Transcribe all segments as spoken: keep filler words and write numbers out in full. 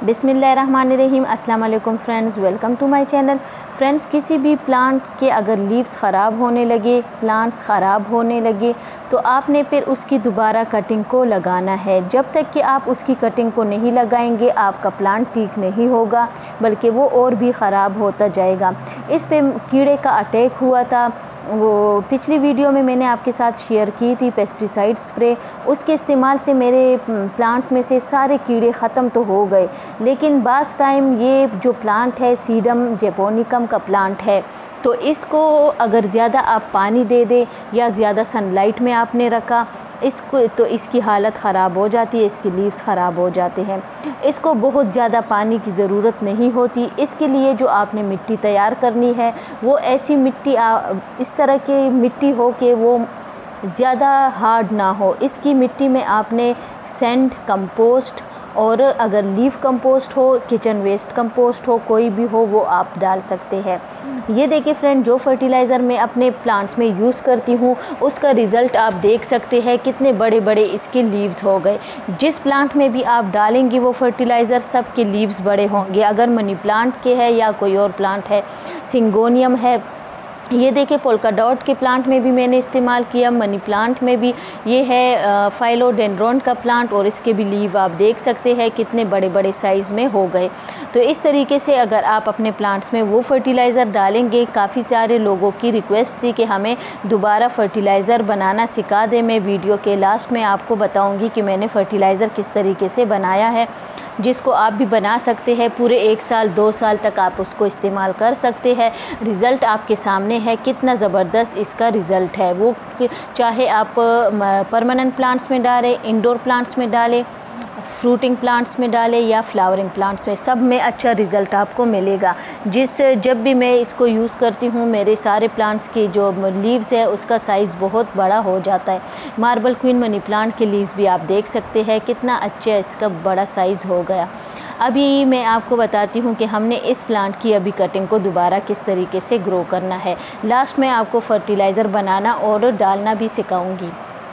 बिस्मिल्लाहिर्रहमानिर्रहीम। अस्सलाम वालेकुम friends, welcome to my channel. Friends, किसी भी प्लांट के अगर लीव्स ख़राब होने लगे, प्लांट्स ख़राब होने लगे, तो आपने फिर उसकी दोबारा कटिंग को लगाना है। जब तक कि आप उसकी कटिंग को नहीं लगाएंगे आपका प्लांट ठीक नहीं होगा, बल्कि वो और भी ख़राब होता जाएगा। इस पे कीड़े का अटैक हुआ था, वो पिछली वीडियो में मैंने आपके साथ शेयर की थी पेस्टिसाइड स्प्रे। उसके इस्तेमाल से मेरे प्लांट्स में से सारे कीड़े ख़त्म तो हो गए, लेकिन बास टाइम ये जो प्लांट है सीडम जैपोनिकम का प्लांट है, तो इसको अगर ज़्यादा आप पानी दे दें या ज़्यादा सनलाइट में आपने रखा इसको, तो इसकी हालत ख़राब हो जाती है, इसके लीव्स ख़राब हो जाते हैं। इसको बहुत ज़्यादा पानी की ज़रूरत नहीं होती। इसके लिए जो आपने मिट्टी तैयार करनी है वो ऐसी मिट्टी इस तरह की मिट्टी हो कि वो ज़्यादा हार्ड ना हो। इसकी मिट्टी में आपने सैंड, कंपोस्ट और अगर लीफ कंपोस्ट हो, किचन वेस्ट कंपोस्ट हो, कोई भी हो वो आप डाल सकते हैं। ये देखिए फ्रेंड, जो फर्टिलाइज़र मैं अपने प्लांट्स में यूज़ करती हूँ उसका रिज़ल्ट आप देख सकते हैं, कितने बड़े बड़े इसके लीव्स हो गए। जिस प्लांट में भी आप डालेंगे वो फर्टिलाइज़र सब के लीव्स बड़े होंगे। अगर मनी प्लांट के है या कोई और प्लांट है, सिंगोनियम है, ये देखिए पोल्का डॉट के प्लांट में भी मैंने इस्तेमाल किया, मनी प्लांट में भी ये है फाइलोडेंड्रोन का प्लांट, और इसके भी लीव आप देख सकते हैं कितने बड़े बड़े साइज़ में हो गए। तो इस तरीके से अगर आप अपने प्लांट्स में वो फर्टिलाइज़र डालेंगे, काफ़ी सारे लोगों की रिक्वेस्ट थी कि हमें दोबारा फर्टिलाइज़र बनाना सिखा दें। मैं वीडियो के लास्ट में आपको बताऊँगी कि मैंने फ़र्टिलाइज़र किस तरीके से बनाया है, जिसको आप भी बना सकते हैं। पूरे एक साल दो साल तक आप उसको इस्तेमाल कर सकते हैं। रिज़ल्ट आपके सामने है, कितना ज़बरदस्त इसका रिज़ल्ट है। वो चाहे आप परमानेंट प्लांट्स में डालें, इंडोर प्लांट्स में डालें, फ्रूटिंग प्लांट्स में डालें या फ्लावरिंग प्लांट्स में, सब में अच्छा रिज़ल्ट आपको मिलेगा। जिस जब भी मैं इसको यूज़ करती हूँ मेरे सारे प्लांट्स की जो लीव्स है उसका साइज़ बहुत बड़ा हो जाता है। मार्बल क्वीन मनी प्लांट के लीव्स भी आप देख सकते हैं कितना अच्छा इसका बड़ा साइज़ हो गया। अभी मैं आपको बताती हूँ कि हमने इस प्लांट की अभी कटिंग को दोबारा किस तरीके से ग्रो करना है। लास्ट में आपको फर्टिलाइज़र बनाना और डालना भी सिखाऊंगी।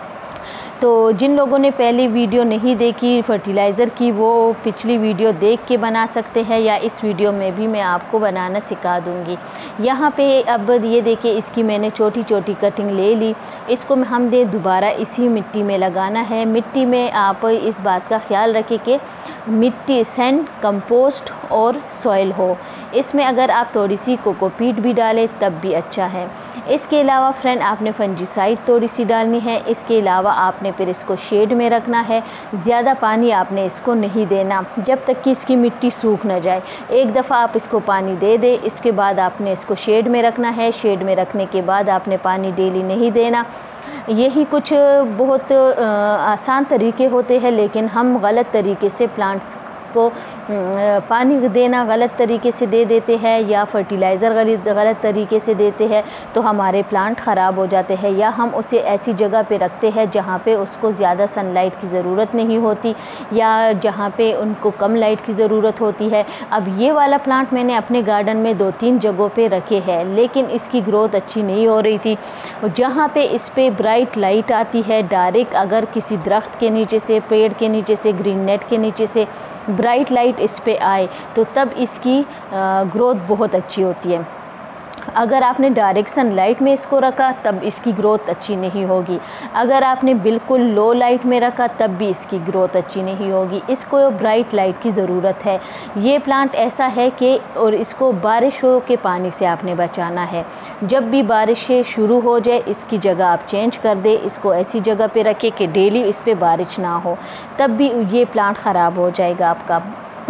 तो जिन लोगों ने पहली वीडियो नहीं देखी फर्टिलाइज़र की, वो पिछली वीडियो देख के बना सकते हैं, या इस वीडियो में भी मैं आपको बनाना सिखा दूंगी। यहाँ पे अब ये देखिए इसकी मैंने छोटी छोटी कटिंग ले ली। इसको हम दे दोबारा इसी मिट्टी में लगाना है। मिट्टी में आप इस बात का ख्याल रखें कि मिट्टी सैंड, कंपोस्ट और सॉइल हो। इसमें अगर आप थोड़ी सी कोकोपीट भी डालें तब भी अच्छा है। इसके अलावा फ्रेंड आपने फंजीसाइड थोड़ी सी डालनी है। इसके अलावा आपने फिर इसको शेड में रखना है। ज़्यादा पानी आपने इसको नहीं देना जब तक कि इसकी मिट्टी सूख ना जाए। एक दफ़ा आप इसको पानी दे दे, इसके बाद आपने इसको शेड में रखना है। शेड में रखने के बाद आपने पानी डेली नहीं देना। यही कुछ बहुत आसान तरीके होते हैं, लेकिन हम गलत तरीके से प्लांट्स को पानी देना गलत तरीके से दे देते हैं, या फर्टिलाइज़र गलत गलत तरीके से देते हैं, तो हमारे प्लांट ख़राब हो जाते हैं। या हम उसे ऐसी जगह पे रखते हैं जहाँ पे उसको ज़्यादा सनलाइट की ज़रूरत नहीं होती, या जहाँ पे उनको कम लाइट की ज़रूरत होती है। अब ये वाला प्लांट मैंने अपने गार्डन में दो तीन जगहों पे रखे हैं, लेकिन इसकी ग्रोथ अच्छी नहीं हो रही थी। जहाँ पे इस पर ब्राइट लाइट आती है डायरेक्ट, अगर किसी दरख्त के नीचे से, पेड़ के नीचे से, ग्रीन नेट के नीचे से ब्राइट लाइट इस पे आए, तो तब इसकी ग्रोथ बहुत अच्छी होती है। अगर आपने डायरेक्ट सनलाइट में इसको रखा तब इसकी ग्रोथ अच्छी नहीं होगी। अगर आपने बिल्कुल लो लाइट में रखा तब भी इसकी ग्रोथ अच्छी नहीं होगी। इसको ब्राइट लाइट की ज़रूरत है। ये प्लांट ऐसा है कि, और इसको बारिशों के पानी से आपने बचाना है। जब भी बारिशें शुरू हो जाए इसकी जगह आप चेंज कर दे, इसको ऐसी जगह पे रखें कि डेली इस पर बारिश ना हो, तब भी ये प्लांट ख़राब हो जाएगा आपका।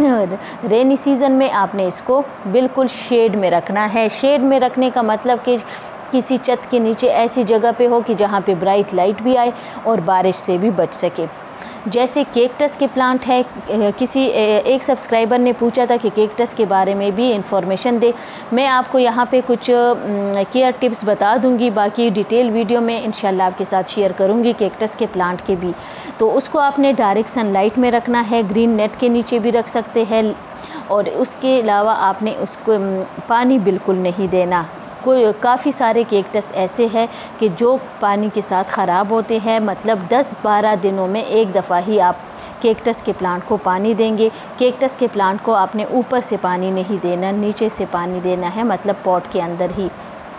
रेनी सीज़न में आपने इसको बिल्कुल शेड में रखना है। शेड में रखने का मतलब कि किसी छत के नीचे ऐसी जगह पे हो कि जहाँ पे ब्राइट लाइट भी आए और बारिश से भी बच सके। जैसे केक्टस के प्लांट है, किसी एक सब्सक्राइबर ने पूछा था कि केक्टस के बारे में भी इंफॉर्मेशन दे। मैं आपको यहाँ पे कुछ केयर टिप्स बता दूँगी, बाकी डिटेल वीडियो में इंशाल्लाह आपके साथ शेयर करूँगी केक्टस के प्लांट के भी। तो उसको आपने डायरेक्ट सनलाइट में रखना है, ग्रीन नेट के नीचे भी रख सकते हैं, और उसके अलावा आपने उसको पानी बिल्कुल नहीं देना। कोई काफ़ी सारे केक्टस ऐसे हैं कि जो पानी के साथ ख़राब होते हैं, मतलब दस बारह दिनों में एक दफ़ा ही आप कैक्टस के प्लांट को पानी देंगे। कैक्टस के प्लांट को आपने ऊपर से पानी नहीं देना, नीचे से पानी देना है, मतलब पॉट के अंदर ही।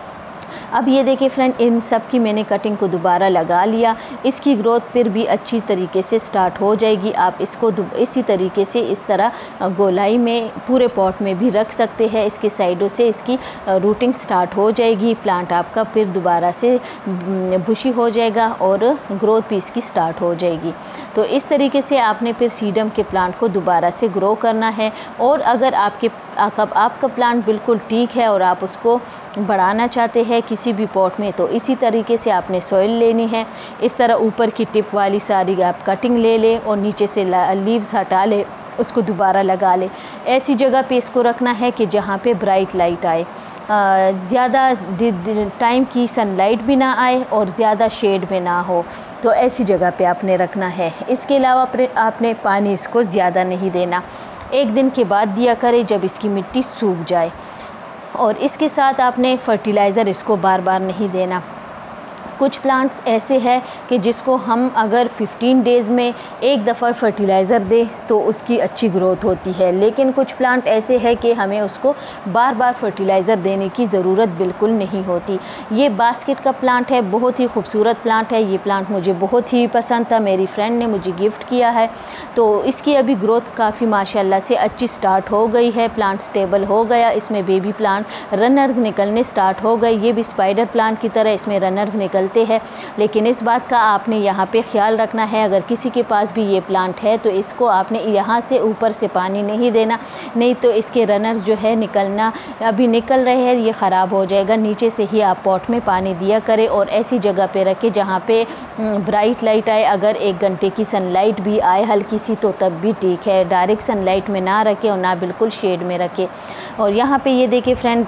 अब ये देखिए फ्रेंड, इन सब की मैंने कटिंग को दोबारा लगा लिया। इसकी ग्रोथ फिर भी अच्छी तरीके से स्टार्ट हो जाएगी। आप इसको इसी तरीके से इस तरह गोलाई में पूरे पॉट में भी रख सकते हैं। इसके साइडों से इसकी रूटिंग स्टार्ट हो जाएगी। प्लांट आपका फिर दोबारा से बुशी हो जाएगा और ग्रोथ भी इसकी स्टार्ट हो जाएगी। तो इस तरीके से आपने फिर सीडम के प्लांट को दोबारा से ग्रो करना है। और अगर आपके आपका प्लांट बिल्कुल ठीक है और आप उसको बढ़ाना चाहते हैं किसी भी पॉट में, तो इसी तरीके से आपने सॉइल लेनी है। इस तरह ऊपर की टिप वाली सारी आप कटिंग ले लें और नीचे से लीव्स हटा ले, उसको दोबारा लगा ले। ऐसी जगह पे इसको रखना है कि जहाँ पे ब्राइट लाइट आए, ज़्यादा टाइम की सनलाइट भी ना आए और ज़्यादा शेड में ना हो, तो ऐसी जगह पे आपने रखना है। इसके अलावा आपने पानी इसको ज़्यादा नहीं देना, एक दिन के बाद दिया करें जब इसकी मिट्टी सूख जाए। और इसके साथ आपने फर्टिलाइज़र इसको बार बार नहीं देना। कुछ प्लांट्स ऐसे हैं कि जिसको हम अगर पंद्रह डेज़ में एक दफ़ा फर्टिलाइज़र दें तो उसकी अच्छी ग्रोथ होती है, लेकिन कुछ प्लांट ऐसे हैं कि हमें उसको बार बार फर्टिलाइज़र देने की ज़रूरत बिल्कुल नहीं होती। ये बास्केट का प्लांट है, बहुत ही खूबसूरत प्लांट है। ये प्लांट मुझे बहुत ही पसंद था, मेरी फ्रेंड ने मुझे गिफ्ट किया है। तो इसकी अभी ग्रोथ काफ़ी माशाल्लाह से अच्छी स्टार्ट हो गई है। प्लांट स्टेबल हो गया, इसमें बेबी प्लांट रनर्स निकलने स्टार्ट हो गए। ये भी स्पाइडर प्लांट की तरह इसमें रनर्स निकलते हैं। लेकिन इस बात का आपने यहाँ पे ख्याल रखना है, अगर किसी के पास भी ये प्लांट है तो इसको आपने यहाँ से ऊपर से पानी नहीं देना, नहीं तो इसके रनर्स जो है निकलना अभी निकल रहे हैं, ये ख़राब हो जाएगा। नीचे से ही आप पॉट में पानी दिया करें और ऐसी जगह पे रखें जहाँ पे ब्राइट लाइट आए। अगर एक घंटे की सनलाइट भी आए हल्की सी तो तब भी ठीक है, डायरेक्ट सनलाइट में ना रखें और ना बिल्कुल शेड में रखें। और यहाँ पे ये देखिए फ्रेंड,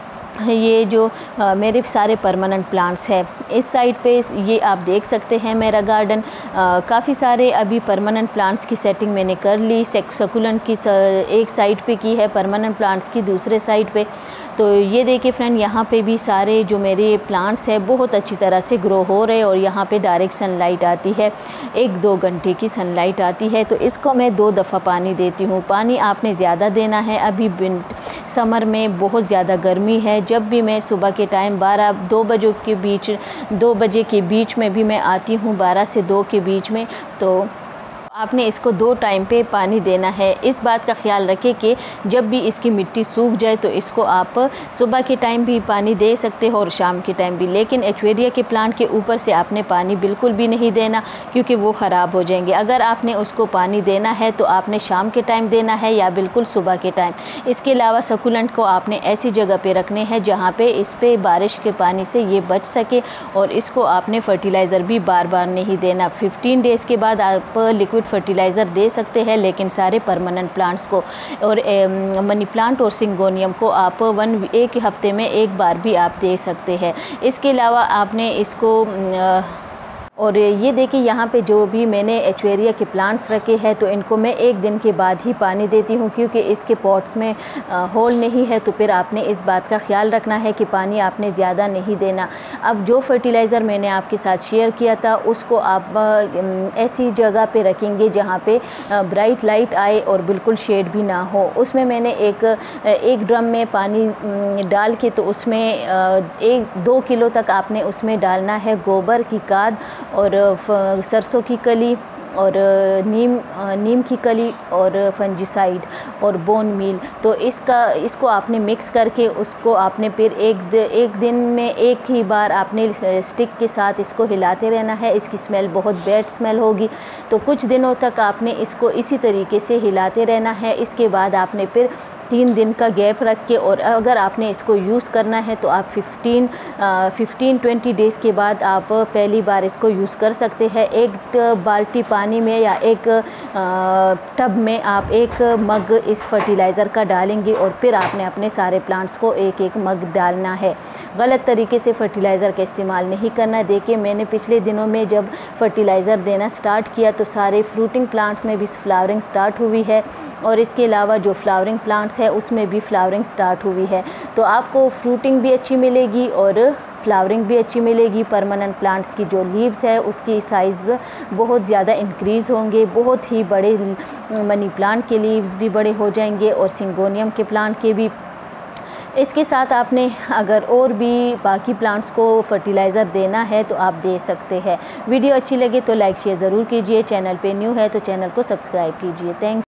ये जो आ, मेरे सारे परमानेंट प्लांट्स हैं, इस साइड पे ये आप देख सकते हैं मेरा गार्डन। काफ़ी सारे अभी परमानेंट प्लांट्स की सेटिंग मैंने कर ली। सकुलेंट की एक साइड पे की है, परमानेंट प्लांट्स की दूसरे साइड पे। तो ये देखिए फ्रेंड, यहाँ पे भी सारे जो मेरे प्लांट्स हैं बहुत अच्छी तरह से ग्रो हो रहे हैं और यहाँ पे डायरेक्ट सनलाइट आती है, एक दो घंटे की सनलाइट आती है। तो इसको मैं दो दफ़ा पानी देती हूँ। पानी आपने ज़्यादा देना है, अभी समर में बहुत ज़्यादा गर्मी है। जब भी मैं सुबह के टाइम बारह दो बजे के बीच दो बजे के बीच में भी मैं आती हूँ, बारह से दो के बीच में, तो आपने इसको दो टाइम पे पानी देना है। इस बात का ख्याल रखें कि जब भी इसकी मिट्टी सूख जाए तो इसको आप सुबह के टाइम भी पानी दे सकते हो और शाम के टाइम भी, लेकिन एचवेरिया के प्लांट के ऊपर से आपने पानी बिल्कुल भी नहीं देना क्योंकि वो ख़राब हो जाएंगे। अगर आपने उसको पानी देना है तो आपने शाम के टाइम देना है या बिल्कुल सुबह के टाइम। इसके अलावा सकुलेंट को आपने ऐसी जगह पे रखने हैं जहाँ पे इस पे बारिश के पानी से ये बच सके और इसको आपने फर्टिलाइज़र भी बार बार नहीं देना। फिफ्टीन डेज़ के बाद आप लिक्विड फर्टिलाइज़र दे सकते हैं, लेकिन सारे परमानेंट प्लांट्स को और मनी प्लांट और सिंगोनियम को आप वन एक हफ्ते में एक बार भी आप दे सकते हैं। इसके अलावा आपने इसको आ, और ये देखिए यहाँ पे जो भी मैंने एचवेरिया के प्लांट्स रखे हैं तो इनको मैं एक दिन के बाद ही पानी देती हूँ क्योंकि इसके पॉट्स में आ, होल नहीं है। तो फिर आपने इस बात का ख्याल रखना है कि पानी आपने ज़्यादा नहीं देना। अब जो फर्टिलाइज़र मैंने आपके साथ शेयर किया था उसको आप आ, ऐसी जगह पे रखेंगे जहाँ पे ब्राइट लाइट आए और बिल्कुल शेड भी ना हो। उसमें मैंने एक एक ड्रम में पानी डाल के तो उसमें एक दो किलो तक आपने उसमें डालना है गोबर की खाद और सरसों की कली और नीम नीम की कली और फंजीसाइड और बोन मील। तो इसका इसको आपने मिक्स करके उसको आपने फिर एक एक दिन में एक ही बार आपने स्टिक के साथ इसको हिलाते रहना है। इसकी स्मेल बहुत बैड स्मेल होगी, तो कुछ दिनों तक आपने इसको इसी तरीके से हिलाते रहना है। इसके बाद आपने फिर तीन दिन का गैप रख के और अगर आपने इसको यूज़ करना है तो आप फिफ्टीन फिफ्टीन ट्वेंटी डेज़ के बाद आप पहली बार इसको यूज़ कर सकते हैं। एक बाल्टी पानी में या एक टब में आप एक मग इस फर्टिलाइज़र का डालेंगे और फिर आपने अपने सारे प्लांट्स को एक एक मग डालना है। गलत तरीके से फर्टिलाइज़र का इस्तेमाल नहीं करना। देखिए मैंने पिछले दिनों में जब फर्टिलाइज़र देना स्टार्ट किया तो सारे फ्रूटिंग प्लांट्स में भी फ्लावरिंग स्टार्ट हुई है और इसके अलावा जो फ्लावरिंग प्लांट्स है उसमें भी फ्लावरिंग स्टार्ट हुई है। तो आपको फ्रूटिंग भी अच्छी मिलेगी और फ्लावरिंग भी अच्छी मिलेगी। परमानेंट प्लांट्स की जो लीव्स है उसकी साइज़ बहुत ज़्यादा इंक्रीज़ होंगे, बहुत ही बड़े मनी प्लांट के लीव्स भी बड़े हो जाएंगे और सिंगोनियम के प्लांट के भी। इसके साथ आपने अगर और भी बाकी प्लांट्स को फर्टिलाइज़र देना है तो आप दे सकते हैं। वीडियो अच्छी लगे तो लाइक शेयर ज़रूर कीजिए। चैनल पे न्यू है तो चैनल को सब्सक्राइब कीजिए। थैंक